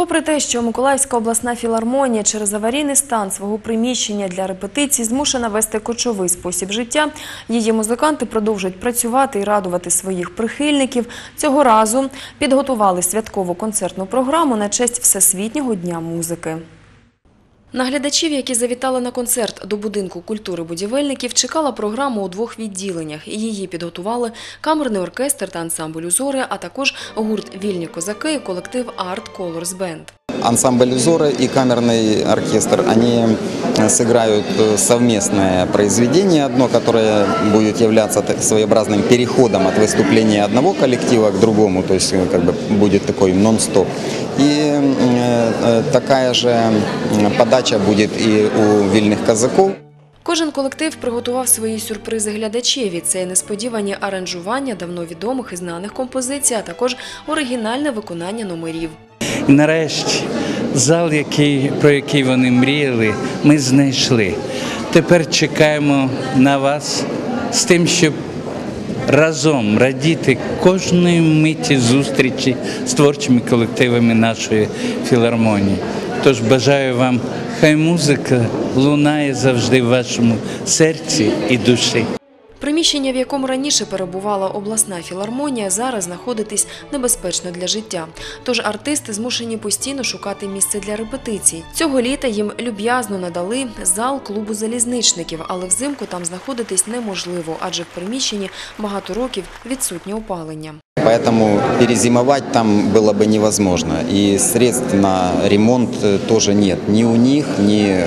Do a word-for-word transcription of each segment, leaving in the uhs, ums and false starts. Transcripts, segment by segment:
Попри те, що Миколаївська обласна філармонія через аварійний стан свого приміщення для репетицій змушена вести кочовий спосіб життя, її музиканти продовжують працювати і радувати своїх прихильників. Цього разу підготували святкову концертну програму на честь Всесвітнього дня музики. На глядачів, які завітали на концерт до будинку культури будівельників, чекала програма у двох відділеннях. Її підготували камерний оркестр та ансамбль «Узори», а також гурт «Вільні козаки» і колектив «Art Colors Band». Ансамбль «Узоры» и камерный оркестр, они сыграют совместное произведение, одно, которое будет являться своеобразным переходом от выступления одного коллектива к другому, то есть как бы будет такой нон-стоп. И такая же подача будет и у «Вільних козаків». Кожен колектив приготував свої сюрпризи глядачеві. Це несподівані аранжування давно відомих і знаних композицій, а також оригінальне виконання номерів. І нарешті зал, який, про який вони мріяли, ми знайшли. Тепер чекаємо на вас з тим, щоб разом радіти кожної миті зустрічі з творчими колективами нашої філармонії. Тож бажаю вам, хай музика лунає завжди в вашому серці і душі. Приміщення, в якому раніше перебувала обласна філармонія, зараз знаходитись небезпечно для життя. Тож артисти змушені постійно шукати місце для репетицій. Цього літа їм люб'язно надали зал клубу залізничників, але взимку там знаходитись неможливо, адже в приміщенні багато років відсутнє опалення. Поэтому перезимовать там было бы невозможно. И средств на ремонт тоже нет ни у них, ни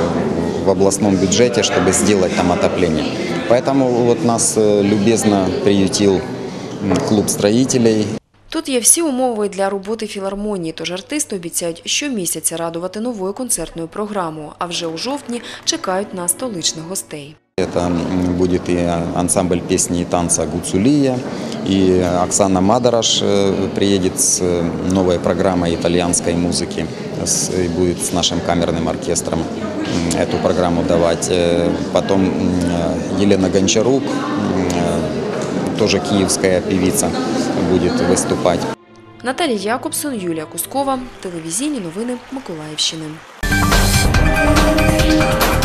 в областном бюджете, чтобы сделать там отопление. Поэтому вот нас любезно приютил клуб строителей. Тут є всі умови для роботи філармонії, тож артисти обіцяють щомісяця радувати новою концертною програмою, а вже у жовтні чекають на столичних гостей. Это будет и ансамбль песни и танца «Гуцулия», и Оксана Мадараш приедет с новой программой итальянской музыки, и будет с нашим камерным оркестром эту программу давать. Потом Елена Гончарук, тоже киевская певица, будет выступать. Наталія Якобсон, Юлія Кускова. Телевізійні новини Миколаївщини.